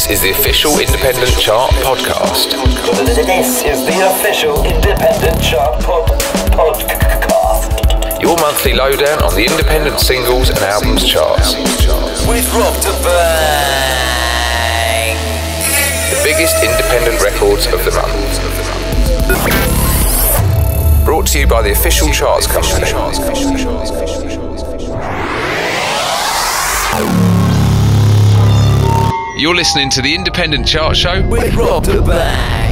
This is the official Independent Chart podcast. This is the official Independent Chart podcast. Your monthly lowdown on the independent singles and albums charts. With Rob to Bang. The biggest independent records of the month. Brought to you by the official charts company. You're listening to the Independent Chart Show with Rob to Bang.